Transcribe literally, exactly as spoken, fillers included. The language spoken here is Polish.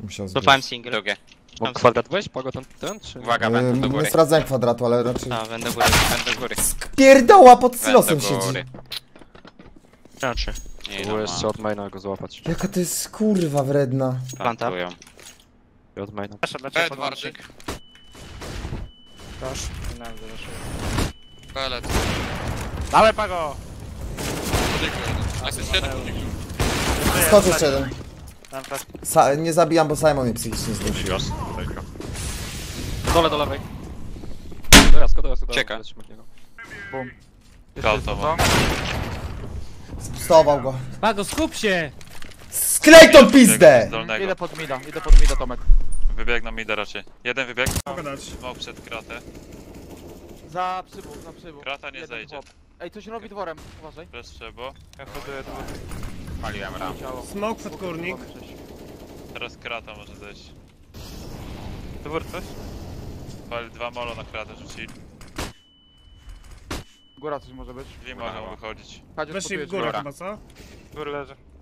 Musiał Złapałem zbiec. single. Drugie. Mógł kwadrat wejść? Pago ten, ten czy... Uwaga, Yy, będę do nie góry. sprawdzałem kwadratu, ale raczej... A, będę góry. Będę do góry. Pierdoła pod Będę silosem do siedzi. góry. Raczej. Nie Było no, jeszcze od maina go złapać. Jaka to jest kurwa wredna. Planta. plantują. I od maina. Lecę podłącznik. Proszę. Pelet. Dawaj Pago! A jest jeden podnik. Skocz jeszcze jeden. Dam flash. Sa nie zabijam, bo Simon mnie psychicznie zdusi. Dole do lewej. Do jasko, do jasko, do Czeka. lecimy od niego. Gotowo. Spustował go. Pago, skup się! Sklej tą pizdę! Idę pod mida, idę pod mida Tomek. Wybieg na mida raczej. Jeden wybieg. Mogę dać. Smok przed kratę. Za przybór, za przybór. Krata nie Jeden zejdzie. chłop. Ej, coś robi dworem, uważaj. Bez trzeba. Ja choduję dwór. Paliłem ram. Ciało. Smoke przed kurnik. Teraz krata może zejść. Dwór coś? Pali dwa molo na kratę rzucili. Góra coś może być. Dwie mogą wychodzić. Chodź, Weszli w spotujesz górę Góra. chyba, co? Gór leży.